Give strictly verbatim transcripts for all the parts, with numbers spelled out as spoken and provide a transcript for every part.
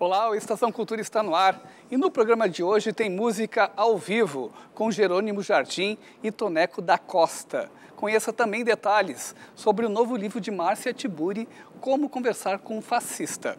Olá, o Estação Cultura está no ar e no programa de hoje tem música ao vivo com Jerônimo Jardim e Toneco da Costa. Conheça também detalhes sobre o novo livro de Márcia Tiburi, Como Conversar com um Fascista.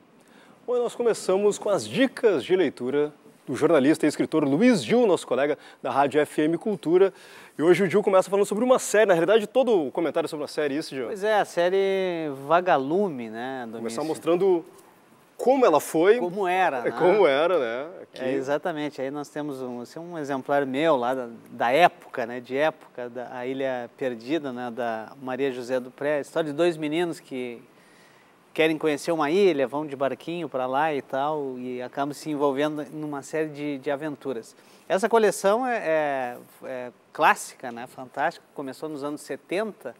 Bom, nós começamos com as dicas de leitura do jornalista e escritor Luiz Gil, nosso colega da Rádio F M Cultura. E hoje o Gil começa falando sobre uma série, na realidade todo o comentário sobre uma série, isso, Gil? Pois é, a série Vagalume, né, Domício? Começar mostrando como ela foi. Como era, né? Como era, né? Aqui. É, exatamente, aí nós temos um, assim, um exemplar meu lá da, da época, né, de época, da a Ilha Perdida, né, da Maria José do Pré, história de dois meninos que querem conhecer uma ilha, vão de barquinho para lá e tal, e acabam se envolvendo numa série de, de aventuras. Essa coleção é, é, é clássica, né, fantástica, começou nos anos setenta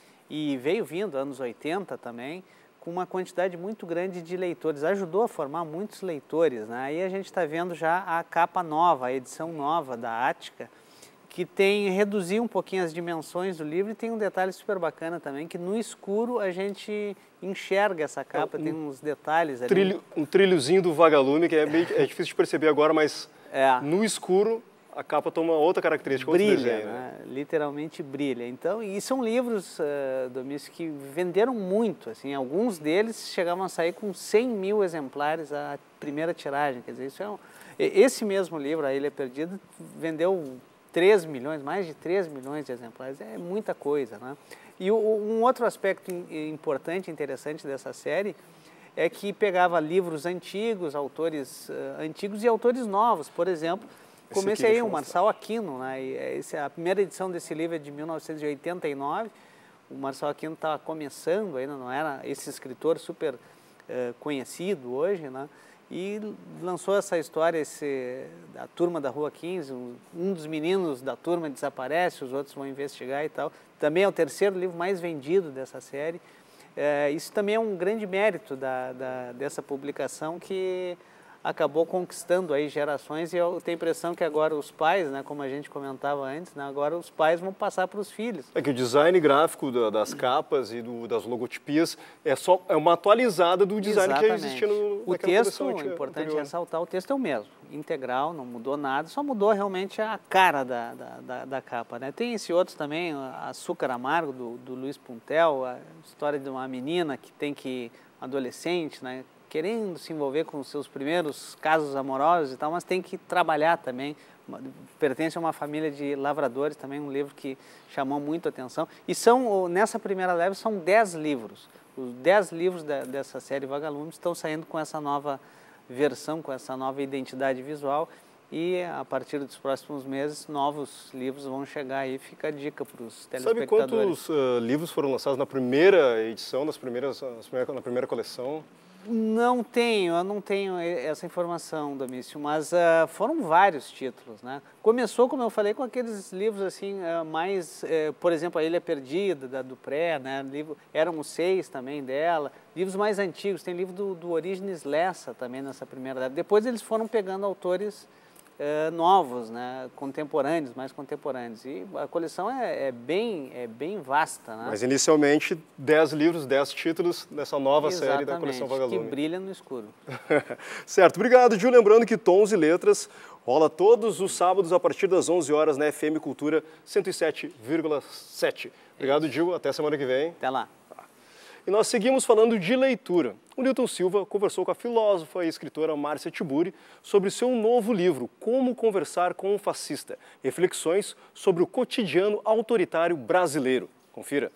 e veio vindo anos oitenta também, com uma quantidade muito grande de leitores, ajudou a formar muitos leitores, né? Aí a gente está vendo já a capa nova, a edição nova da Ática, que tem reduzir um pouquinho as dimensões do livro e tem um detalhe super bacana também, que no escuro a gente enxerga essa capa, é um, tem uns detalhes ali. Trilho, um trilhozinho do Vagalume, que é, meio, é difícil de perceber agora, mas é. no escuro a capa toma outra característica, brilha, outro desenho, né? né? Literalmente brilha. Então, e são livros, uh, Domício, que venderam muito, assim, alguns deles chegavam a sair com cem mil exemplares a primeira tiragem, quer dizer, isso é um... Esse mesmo livro, A Ilha Perdida, vendeu três milhões, mais de três milhões de exemplares, é muita coisa, né? E o, um outro aspecto importante, interessante dessa série, é que pegava livros antigos, autores uh, antigos e autores novos, por exemplo. Comecei aí, o Marçal Aquino, né? E essa, a primeira edição desse livro é de mil novecentos e oitenta e nove, o Marçal Aquino estava começando ainda, não era esse escritor super uh, conhecido hoje, né? E lançou essa história, esse, a turma da Rua quinze, um, um dos meninos da turma desaparece, os outros vão investigar e tal. Também é o terceiro livro mais vendido dessa série. É, isso também é um grande mérito da, da, dessa publicação, que acabou conquistando aí gerações, e eu tenho a impressão que agora os pais, né, como a gente comentava antes, né, agora os pais vão passar para os filhos. É que o design gráfico da, das capas e do, das logotipias é só é uma atualizada do design Exatamente. que existia no O texto, é importante anterior. ressaltar, o texto é o mesmo, integral, não mudou nada, só mudou realmente a cara da, da, da, da capa, né? Tem esse outro também, Açúcar Amargo, do, do Luiz Puntel, a história de uma menina que tem que, adolescente, né, querendo se envolver com os seus primeiros casos amorosos e tal, mas tem que trabalhar também. Pertence a uma família de lavradores, também um livro que chamou muito a atenção. E são, nessa primeira leva, são dez livros. Os dez livros da, dessa série Vagalume estão saindo com essa nova versão, com essa nova identidade visual. E a partir dos próximos meses, novos livros vão chegar aí. Fica a dica para os telespectadores. Sabe quantos uh, livros foram lançados na primeira edição, nas primeiras, na primeira coleção? Não tenho, eu não tenho essa informação, Domício, mas uh, foram vários títulos, né? Começou, como eu falei, com aqueles livros assim, uh, mais, uh, por exemplo, A Ilha Perdida, da Dupré, né? Livro, Éramos Seis também dela, livros mais antigos, tem livro do, do Orígenes Lessa também nessa primeira época. Depois eles foram pegando autores Uh, novos, né, contemporâneos, mais contemporâneos, e a coleção é, é, bem, é bem vasta, né? Mas inicialmente dez livros, dez títulos dessa nova Exatamente, série da coleção Vagalume. Que brilha no escuro. Certo, obrigado, Gil. Lembrando que Tons e Letras rola todos os sábados a partir das onze horas na F M Cultura cento e sete vírgula sete. Obrigado, Gil. Até semana que vem. Até lá. E nós seguimos falando de leitura. O Newton Silva conversou com a filósofa e escritora Márcia Tiburi sobre seu novo livro, Como Conversar com um Fascista, reflexões sobre o cotidiano autoritário brasileiro. Confira.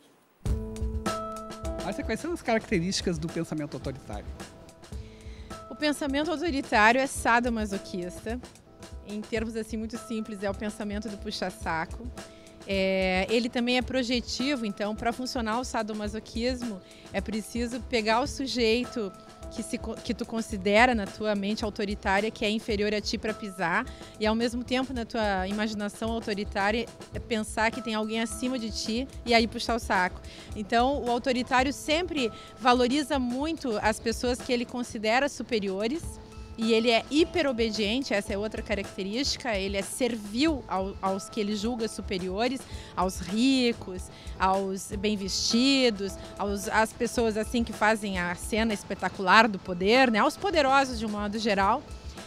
Márcia, quais são as características do pensamento autoritário? O pensamento autoritário é sadomasoquista. Em termos assim muito simples, é o pensamento do puxa-saco. É, ele também é projetivo, então, para funcionar o sadomasoquismo, é preciso pegar o sujeito que, se, que tu considera na tua mente autoritária, que é inferior a ti, para pisar, e ao mesmo tempo na tua imaginação autoritária pensar que tem alguém acima de ti e aí puxar o saco. Então o autoritário sempre valoriza muito as pessoas que ele considera superiores e ele é hiperobediente, essa é outra característica, ele é servil ao, aos que ele julga superiores, aos ricos, aos bem vestidos, aos, às pessoas assim que fazem a cena espetacular do poder, né? Aos poderosos de um modo geral.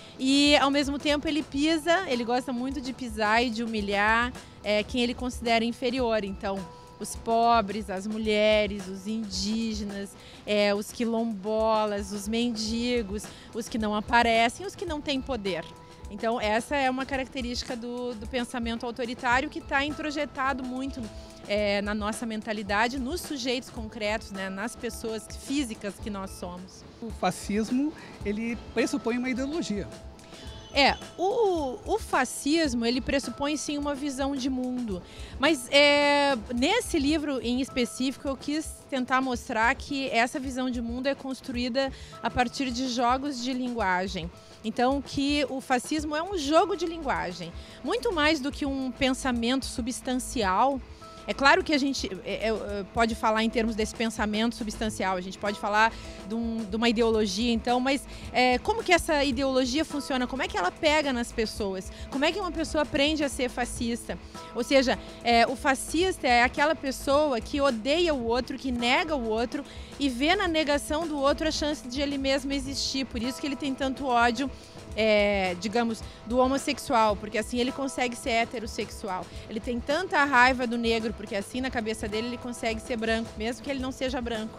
E ao mesmo tempo ele pisa, ele gosta muito de pisar e de humilhar é, quem ele considera inferior. Então, os pobres, as mulheres, os indígenas, é, os quilombolas, os mendigos, os que não aparecem, os que não têm poder. Então essa é uma característica do, do pensamento autoritário que está introjetado muito é, na nossa mentalidade, nos sujeitos concretos, né, nas pessoas físicas que nós somos. O fascismo, ele pressupõe uma ideologia. É, o, o fascismo, ele pressupõe sim uma visão de mundo, mas é, nesse livro em específico eu quis tentar mostrar que essa visão de mundo é construída a partir de jogos de linguagem. Então, que o fascismo é um jogo de linguagem, muito mais do que um pensamento substancial. É claro que a gente é, é, pode falar em termos desse pensamento substancial, a gente pode falar de, um, de uma ideologia, então, mas é, como que essa ideologia funciona? Como é que ela pega nas pessoas? Como é que uma pessoa aprende a ser fascista? Ou seja, é, o fascista é aquela pessoa que odeia o outro, que nega o outro e vê na negação do outro a chance de ele mesmo existir. Por isso que ele tem tanto ódio, É, digamos, do homossexual, porque assim ele consegue ser heterossexual. Ele tem tanta raiva do negro, porque assim na cabeça dele ele consegue ser branco, mesmo que ele não seja branco.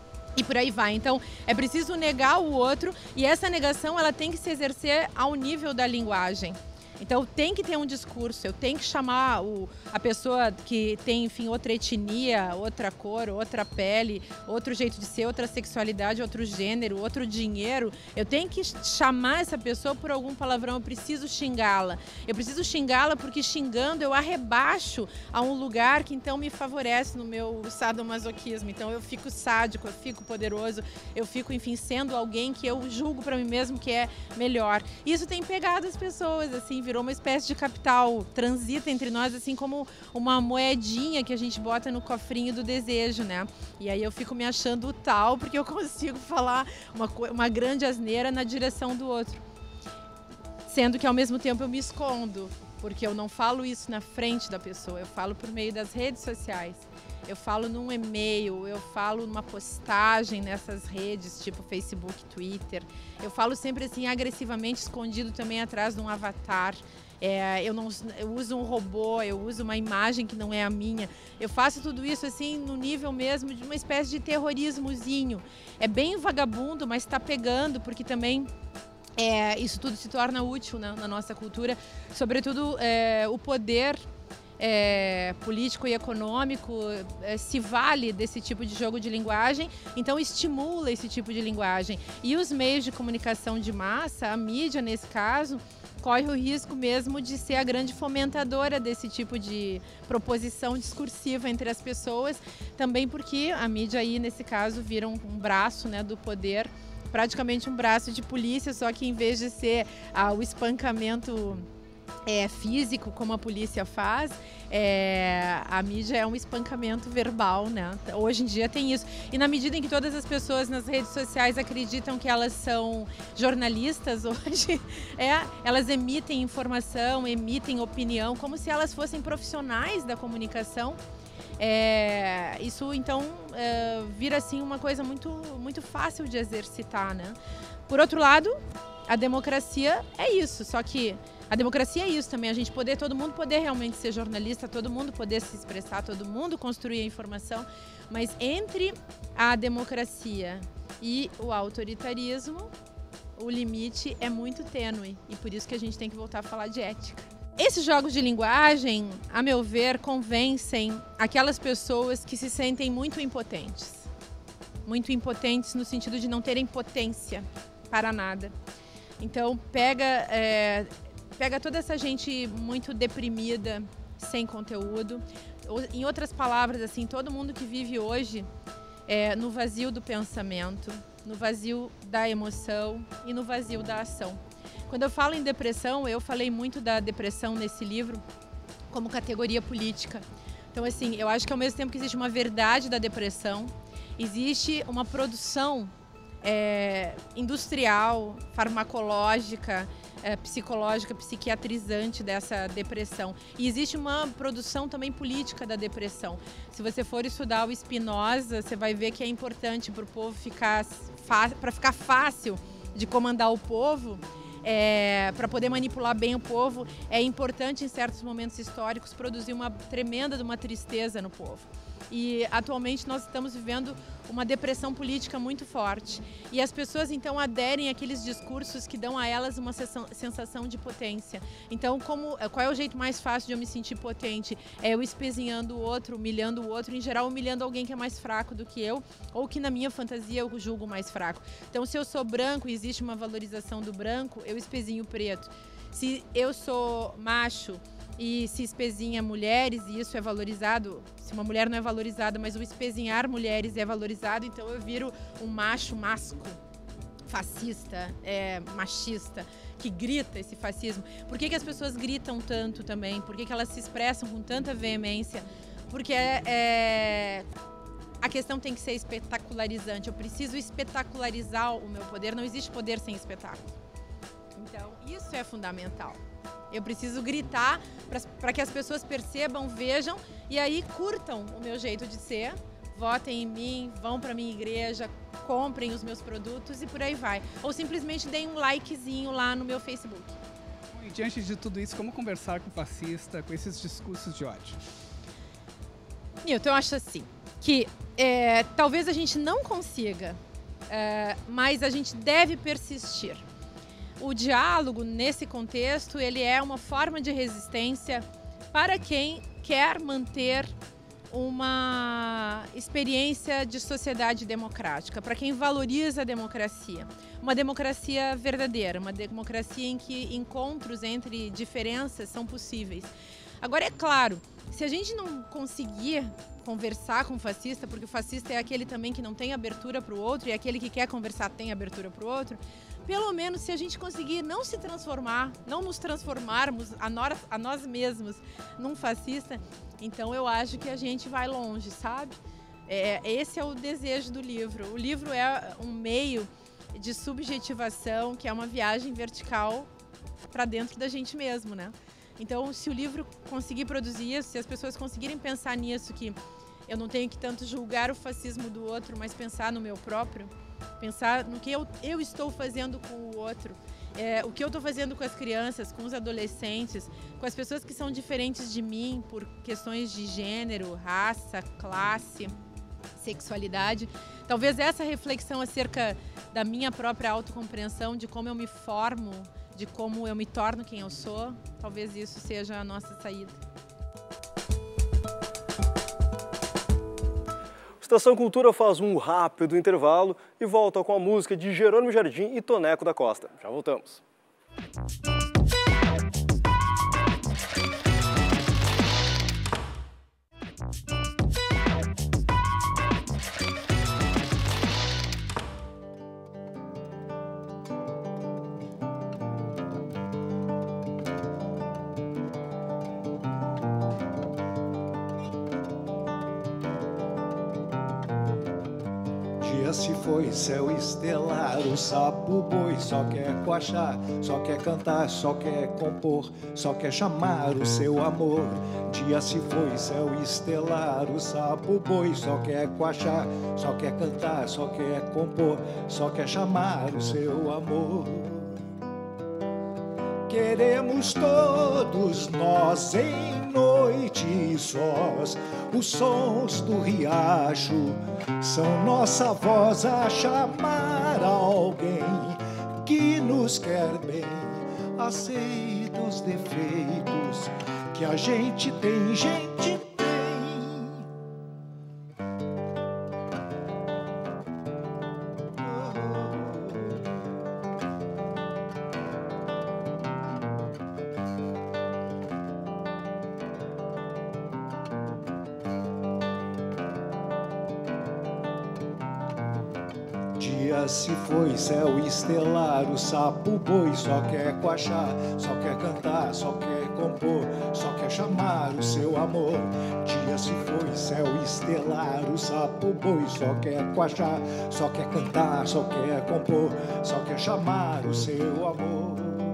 E por aí vai. Então é preciso negar o outro e essa negação ela tem que se exercer ao nível da linguagem. Então tem que ter um discurso, eu tenho que chamar o, a pessoa que tem, enfim, outra etnia, outra cor, outra pele, outro jeito de ser, outra sexualidade, outro gênero, outro dinheiro. Eu tenho que chamar essa pessoa por algum palavrão, eu preciso xingá-la. Eu preciso xingá-la porque xingando eu arrebaixo a um lugar que então me favorece no meu sadomasoquismo. Então eu fico sádico, eu fico poderoso, eu fico, enfim, sendo alguém que eu julgo para mim mesmo que é melhor. Isso tem pegado as pessoas, assim, virou uma espécie de capital, transita entre nós assim como uma moedinha que a gente bota no cofrinho do desejo, né? E aí eu fico me achando tal porque eu consigo falar uma, uma grande asneira na direção do outro. Sendo que ao mesmo tempo eu me escondo, porque eu não falo isso na frente da pessoa, eu falo por meio das redes sociais. Eu falo num e-mail, eu falo numa postagem nessas redes, tipo Facebook, Twitter. Eu falo sempre assim, agressivamente, escondido também atrás de um avatar. É, eu, não, eu uso um robô, eu uso uma imagem que não é a minha. Eu faço tudo isso assim no nível mesmo de uma espécie de terrorismozinho. É bem vagabundo, mas está pegando, porque também é, isso tudo se torna útil, né, na nossa cultura. Sobretudo é, o poder É, político e econômico é, se vale desse tipo de jogo de linguagem, então estimula esse tipo de linguagem. E os meios de comunicação de massa, a mídia nesse caso, corre o risco mesmo de ser a grande fomentadora desse tipo de proposição discursiva entre as pessoas, também porque a mídia aí nesse caso vira um, um braço, né, do poder, praticamente um braço de polícia, só que em vez de ser ah, o espancamento É, físico, como a polícia faz, é, a mídia é um espancamento verbal, né? Hoje em dia tem isso. E na medida em que todas as pessoas nas redes sociais acreditam que elas são jornalistas hoje, é, elas emitem informação, emitem opinião, como se elas fossem profissionais da comunicação. É, isso então é, vira assim uma coisa muito, muito fácil de exercitar, né? Por outro lado, a democracia é isso, só que a democracia é isso também, a gente poder, todo mundo poder realmente ser jornalista, todo mundo poder se expressar, todo mundo construir a informação, mas entre a democracia e o autoritarismo, o limite é muito tênue e por isso que a gente tem que voltar a falar de ética. Esses jogos de linguagem, a meu ver, convencem aquelas pessoas que se sentem muito impotentes. Muito impotentes no sentido de não terem potência para nada. Então pega, é, pega toda essa gente muito deprimida, sem conteúdo. Em outras palavras, assim, todo mundo que vive hoje é, no vazio do pensamento, no vazio da emoção e no vazio da ação. Quando eu falo em depressão, eu falei muito da depressão nesse livro como categoria política. Então, assim, eu acho que ao mesmo tempo que existe uma verdade da depressão, existe uma produção é, industrial, farmacológica, é, psicológica, psiquiatrizante dessa depressão. E existe uma produção também política da depressão. Se você for estudar o Spinoza, você vai ver que é importante para o povo ficar, para ficar fácil de comandar o povo, é, para poder manipular bem o povo, é importante em certos momentos históricos produzir uma tremenda de uma tristeza no povo. E atualmente nós estamos vivendo uma depressão política muito forte. E as pessoas então aderem àqueles discursos que dão a elas uma sensação de potência. Então, como, qual é o jeito mais fácil de eu me sentir potente? É eu espezinhando o outro, humilhando o outro, em geral humilhando alguém que é mais fraco do que eu, ou que na minha fantasia eu julgo mais fraco. Então, se eu sou branco e existe uma valorização do branco, eu espezinho o preto. Se eu sou macho e se espezinha mulheres, e isso é valorizado, se uma mulher não é valorizada, mas o espezinhar mulheres é valorizado, então eu viro um macho masco, fascista, é, machista, que grita esse fascismo. Por que que as pessoas gritam tanto também? Por que que elas se expressam com tanta veemência? Porque é, é, a questão tem que ser espetacularizante, eu preciso espetacularizar o meu poder, não existe poder sem espetáculo. Então, isso é fundamental. Eu preciso gritar para que as pessoas percebam, vejam e aí curtam o meu jeito de ser, votem em mim, vão para minha igreja, comprem os meus produtos e por aí vai. Ou simplesmente deem um likezinho lá no meu Facebook. E diante de tudo isso, como conversar com o fascista, com esses discursos de ódio? Nilton, eu acho assim, que é, talvez a gente não consiga, é, mas a gente deve persistir. O diálogo, nesse contexto, ele é uma forma de resistência para quem quer manter uma experiência de sociedade democrática, para quem valoriza a democracia. Uma democracia verdadeira, uma democracia em que encontros entre diferenças são possíveis. Agora, é claro, se a gente não conseguir conversar com o fascista, porque o fascista é aquele também que não tem abertura para o outro e aquele que quer conversar tem abertura para o outro, pelo menos se a gente conseguir não se transformar, não nos transformarmos a nós, a nós mesmos num fascista, então eu acho que a gente vai longe, sabe? É, esse é o desejo do livro. O livro é um meio de subjetivação, que é uma viagem vertical para dentro da gente mesmo, né? Então, se o livro conseguir produzir isso, se as pessoas conseguirem pensar nisso, que eu não tenho que tanto julgar o fascismo do outro, mas pensar no meu próprio, pensar no que eu, eu estou fazendo com o outro, é, o que eu estou fazendo com as crianças, com os adolescentes, com as pessoas que são diferentes de mim por questões de gênero, raça, classe, sexualidade. Talvez essa reflexão acerca da minha própria autocompreensão, de como eu me formo, de como eu me torno quem eu sou, talvez isso seja a nossa saída. Estação Cultura faz um rápido intervalo e volta com a música de Jerônimo Jardim e Toneco da Costa. Já voltamos. Se foi céu estelar, o sapo boi só quer coachar, só quer cantar, só quer compor, só quer chamar o seu amor. Dia se foi céu estelar, o sapo boi só quer coachar, só quer cantar, só quer compor, só quer chamar o seu amor. Queremos todos nós em noite sós, os sons do riacho são nossa voz a chamar alguém que nos quer bem. Aceita os defeitos que a gente tem, gente tem. Se foi céu estelar, o sapo boi só quer coachar, só quer cantar, só quer compor, só quer chamar o seu amor. Dia se foi, céu estelar, o sapo boi só quer coachar, só quer cantar, só quer compor, só quer chamar o seu amor.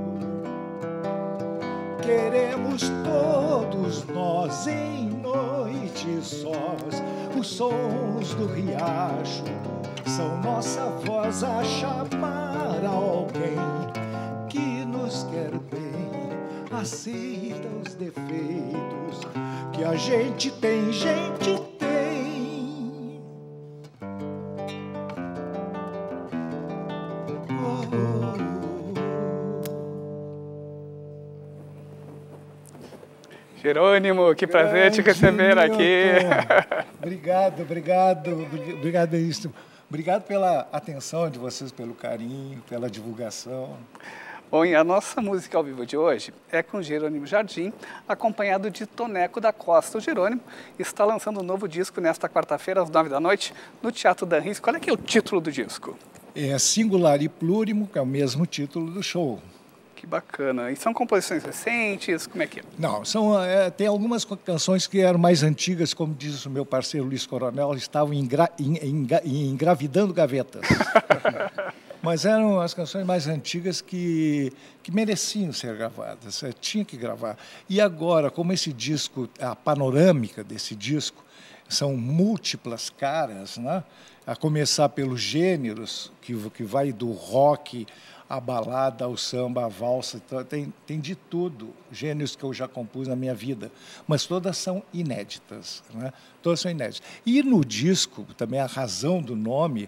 Queremos todos nós em noites sós, os sons do riacho são nossa voz a chamar alguém que nos quer bem, aceita os defeitos que a gente tem, gente tem. Oh, oh, oh. Jerônimo, que prazer te receber aqui. Obrigado, obrigado, obrigado, isso. Obrigado pela atenção de vocês, pelo carinho, pela divulgação. Bom, e a nossa música ao vivo de hoje é com Jerônimo Jardim, acompanhado de Toneco da Costa. O Jerônimo está lançando um novo disco nesta quarta-feira, às nove da noite, no Teatro Dan Rins. Qual é que é o título do disco? É Singular e Plurimo, que é o mesmo título do show. Que bacana. E são composições recentes? Como é que é? Não, são, é, tem algumas canções que eram mais antigas, como diz o meu parceiro Luiz Coronel, estavam engra, engra, engravidando gavetas. Mas eram as canções mais antigas que, que mereciam ser gravadas, é, tinha que gravar. E agora, como esse disco, a panorâmica desse disco, são múltiplas caras, né? A começar pelos gêneros, que, que vai do rock, a balada, o samba, a valsa, tem, tem de tudo, gêneros que eu já compus na minha vida, mas todas são inéditas, né? Todas são inéditas. E no disco, também a razão do nome,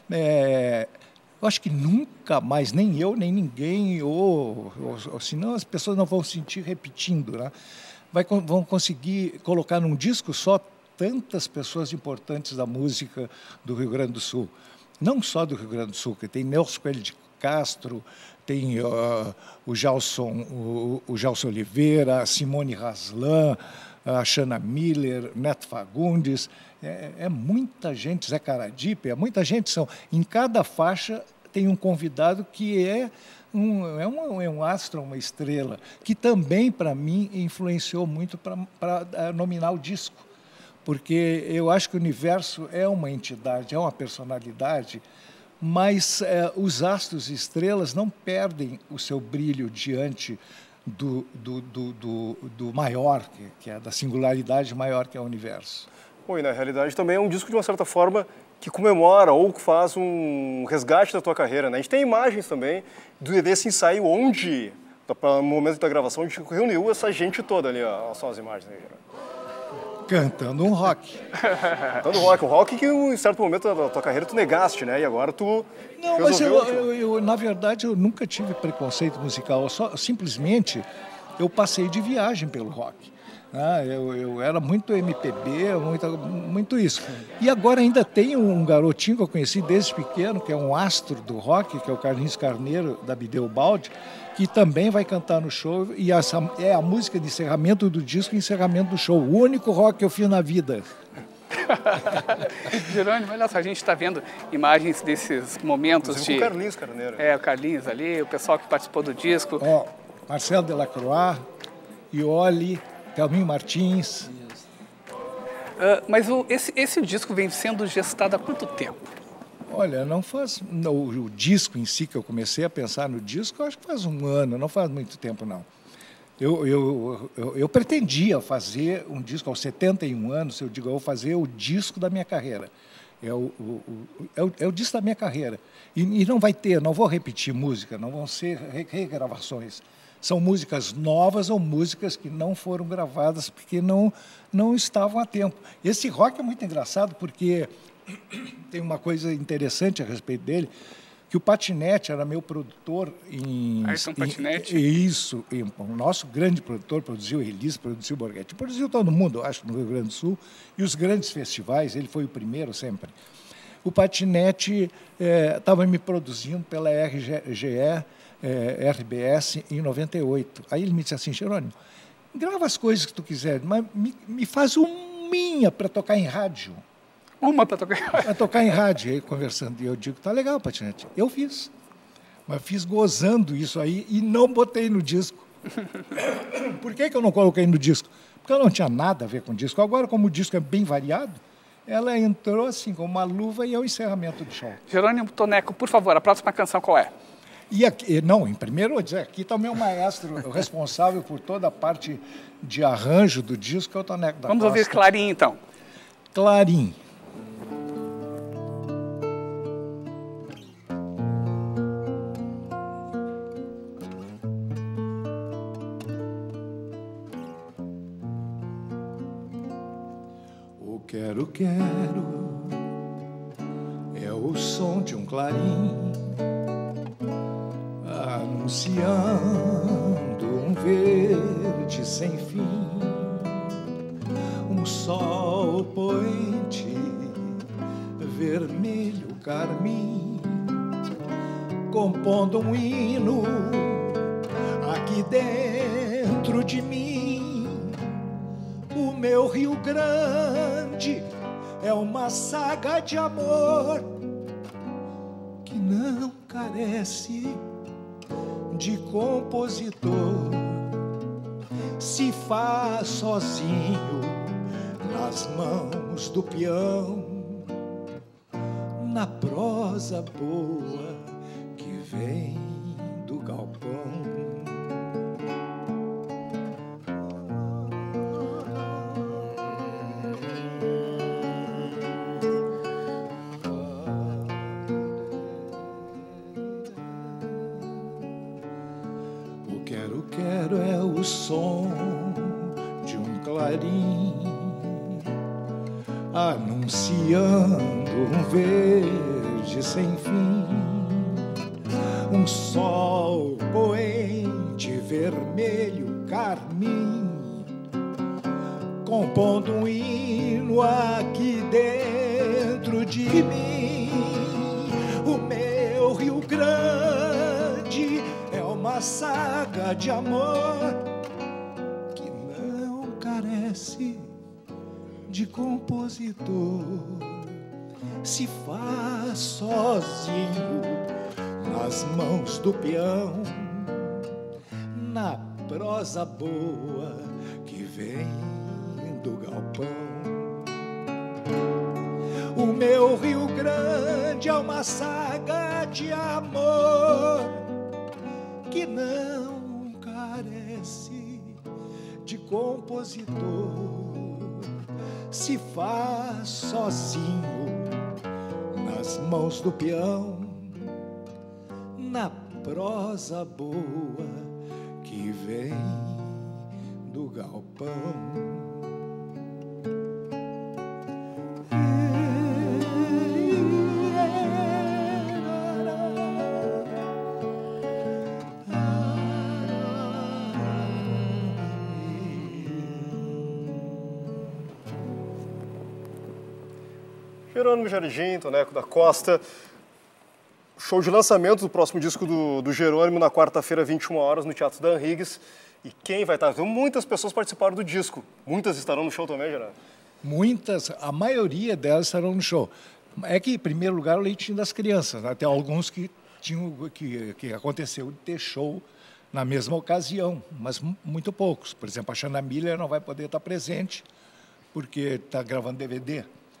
é, eu acho que nunca mais, nem eu, nem ninguém, ou, ou, ou senão as pessoas não vão sentir repetindo, né? Vai, vão conseguir colocar num disco só tantas pessoas importantes da música do Rio Grande do Sul. Não só do Rio Grande do Sul, que tem Nelson Coelho de Castro, tem uh, o Gelson, o, o Gelson Oliveira, a Simone Raslan, a Xana Miller, Neto Fagundes, é, é muita gente, Zé Caradipe, é muita gente. São, em cada faixa tem um convidado que é um, é um, é um astro, uma estrela, que também, para mim, influenciou muito para nominar o disco, porque eu acho que o universo é uma entidade, é uma personalidade, mas eh, os astros e estrelas não perdem o seu brilho diante do, do, do, do, do maior, que, que é da singularidade maior que é o universo. Bom, e na realidade também é um disco, de uma certa forma, que comemora ou que faz um resgate da tua carreira, né? A gente tem imagens também do, desse ensaio onde, no momento da gravação, a gente reuniu essa gente toda ali, ó, só as imagens, né? Cantando um rock. Cantando rock, um rock que em certo momento da tua carreira tu negaste, né? E agora tu Não, mas eu, eu, eu, na verdade, eu nunca tive preconceito musical. Eu só, simplesmente, eu passei de viagem pelo rock. Ah, eu, eu era muito M P B, muito, muito isso. E agora ainda tem um garotinho que eu conheci desde pequeno, que é um astro do rock, que é o Carlinhos Carneiro, da Bideu Baldi, que também vai cantar no show, e essa é a música de encerramento do disco e encerramento do show. O único rock que eu fiz na vida. Jerônimo, olha só, a gente está vendo imagens desses momentos Inclusive de... com o Carlinhos Carneiro. É, o Carlinhos ali, o pessoal que participou do disco. Ó, Marcelo Delacroix, Ioli, Thelminho Martins. Uh, mas o, esse, esse disco vem sendo gestado há quanto tempo? Olha, não faz... No, o disco em si, que eu comecei a pensar no disco, eu acho que faz um ano, não faz muito tempo, não. Eu, eu, eu, eu pretendia fazer um disco aos setenta e um anos, eu digo, eu vou fazer o disco da minha carreira. É o, o, o, é o, é o disco da minha carreira. E, e não vai ter, não vou repetir música, não vão ser regravações. São músicas novas ou músicas que não foram gravadas porque não, não estavam a tempo. Esse rock é muito engraçado porque tem uma coisa interessante a respeito dele, que o Patinete era meu produtor em... Ayrton Patinete? Isso, e o nosso grande produtor produziu Elis, produziu Borghetti, produziu todo mundo, acho, no Rio Grande do Sul, e os grandes festivais, ele foi o primeiro sempre. O Patinete estava eh, me produzindo pela R G E, eh, R B S, em noventa e oito. Aí ele me disse assim, Jerônimo, grava as coisas que tu quiser, mas me, me faz uma minha para tocar em rádio. Uma para tocar em rádio? Para tocar em rádio, aí conversando. E eu digo, tá legal, Patinete. Eu fiz. Mas fiz gozando isso aí e não botei no disco. Por que que eu não coloquei no disco? Porque ela não tinha nada a ver com o disco. Agora, como o disco é bem variado, ela entrou assim com uma luva e é o encerramento do show. Jerônimo Toneco, por favor, a próxima canção qual é? E aqui, não, em primeiro eu vou dizer, aqui está o meu maestro, o responsável por toda a parte de arranjo do disco, que é o Toneco da Vamos Costa. ouvir Clarim, então. Clarim. O quero, quero é o som de um clarim anunciando um verde sem fim, um sol poente, vermelho carmim, compondo um hino aqui dentro de mim. O meu Rio Grande é uma saga de amor que não carece de compositor, se faz sozinho nas mãos do peão, na prosa boa que vem do galpão. Quero é o som de um clarim anunciando um verde sem fim, um sol poente, vermelho carmim, compondo um hino aqui dentro de mim. O meu Rio Grande é uma saga de amor que não carece de compositor, se faz sozinho nas mãos do peão, na prosa boa que vem do galpão. O meu Rio Grande é uma saga de amor que não carece de compositor, se faz sozinho nas mãos do peão, na prosa boa que vem do galpão. Jerônimo Jardim, Toneco da Costa. Show de lançamento do próximo disco do, do Jerônimo na quarta-feira, vinte e uma horas, no Teatro Dan Higgs. E quem vai estar? Muitas pessoas participaram do disco. Muitas estarão no show também, Jerônimo? Muitas, a maioria delas estarão no show. É que, em primeiro lugar, o leitinho das crianças. Né? Tem alguns que, tinham, que, que aconteceu de ter show na mesma ocasião, mas muito poucos. Por exemplo, a Xana Miller não vai poder estar presente porque está gravando D V D.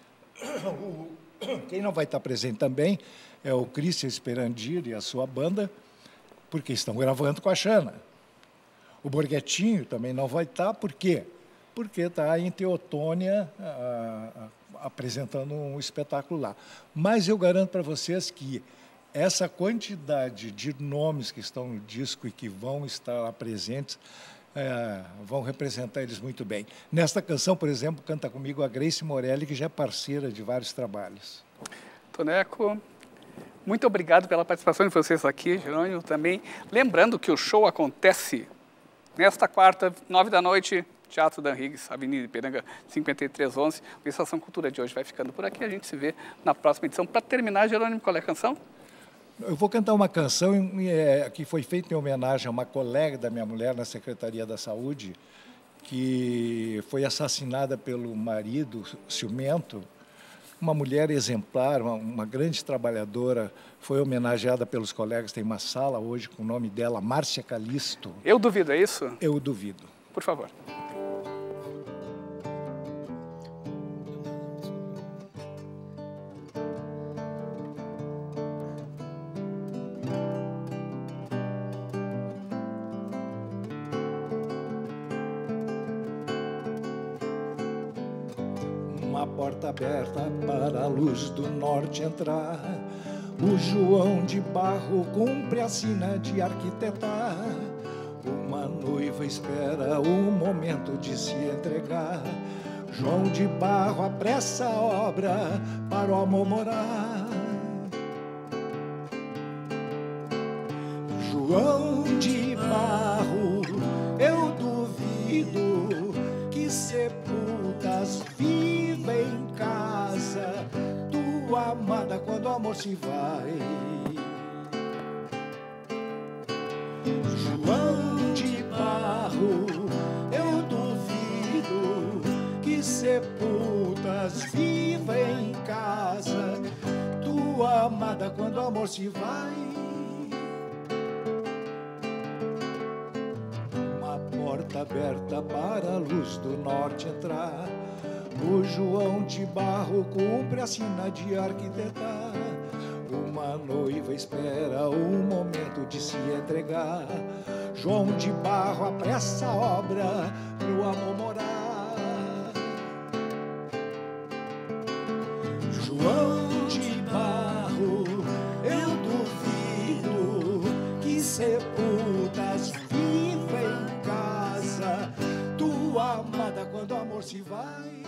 Quem não vai estar presente também é o Christian Sperandir e a sua banda, porque estão gravando com a Xana. O Borghettino também não vai estar, por quê? Porque está em Teotônia a, a, apresentando um espetáculo lá. Mas eu garanto para vocês que essa quantidade de nomes que estão no disco e que vão estar lá presentes É, vão representar eles muito bem. Nesta canção, por exemplo, canta comigo a Grace Morelli, que já é parceira de vários trabalhos. Toneco, muito obrigado pela participação de vocês aqui, Jerônimo, também. Lembrando que o show acontece nesta quarta, nove da noite, Teatro Dan Higgs, Avenida Ipiranga, cinquenta e três onze. A Estação Cultura de hoje vai ficando por aqui. A gente se vê na próxima edição. Para terminar, Jerônimo, qual é a canção? Eu vou cantar uma canção é, que foi feita em homenagem a uma colega da minha mulher na Secretaria da Saúde, que foi assassinada pelo marido ciumento uma mulher exemplar, uma, uma grande trabalhadora, foi homenageada pelos colegas, tem uma sala hoje com o nome dela, Márcia Calisto. Eu duvido, é isso? Eu duvido. Por favor. Uma porta aberta para a luz do norte entrar. O João de Barro cumpre a sina de arquitetar. Uma noiva espera o momento de se entregar. João de Barro apressa a obra para o amor morar. João de Barro, eu duvido que sepultas viva em casa tua amada quando o amor se vai. João de Barro, eu duvido que sepultas viva em casa tua amada quando o amor se vai. Porta aberta para a luz do norte entrar. O João de Barro cumpre a sina de arquitetar. Uma noiva espera o momento de se entregar. João de Barro apressa a obra pro amor morar. João de Barro, eu duvido que sepultas viva em casa tua amada quando o amor se vai.